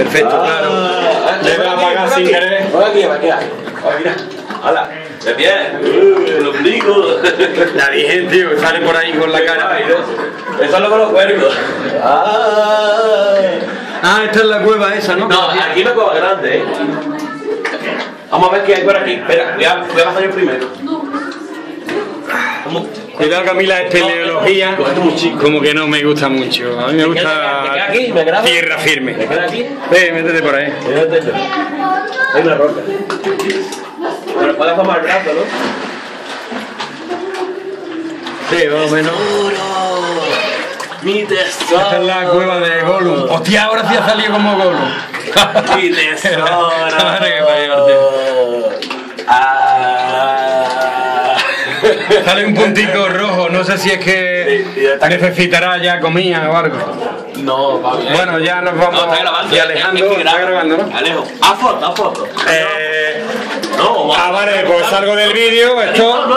perfecto, claro. Le voy a apagar sin querer. Voy aquí. Mira. ¡Hala! ¡De pie! ¡El ombligo! La Virgen, tío, que sale por ahí con la cara. Eso es lo con los cuernos. Ah, esta es la cueva esa, ¿no? No, aquí una cueva grande, Vamos a ver qué hay por aquí. Espera, voy a pasar yo primero. Cuidado que a mí la espeleología como que no me gusta mucho. A mí me gusta tierra firme. ¿Me queda aquí? Métete por ahí. Hay una roca. Pero puedes tomar el brazo, ¿no? Sí, más o menos. ¡Mi tesoro! Esta es la cueva de Gollum. Hostia, ahora sí ha salido como Gollum. ¡Mi tesoro! Madre que parió, tío. Sale un puntico rojo, no sé si es que necesitará ya comida o algo. No, va bien. Bueno, ya nos vamos. No, está grabando. Y Alejandro está grabando, ¿no? Alejo, haz foto. Vale, pues salgo del vídeo. Esto.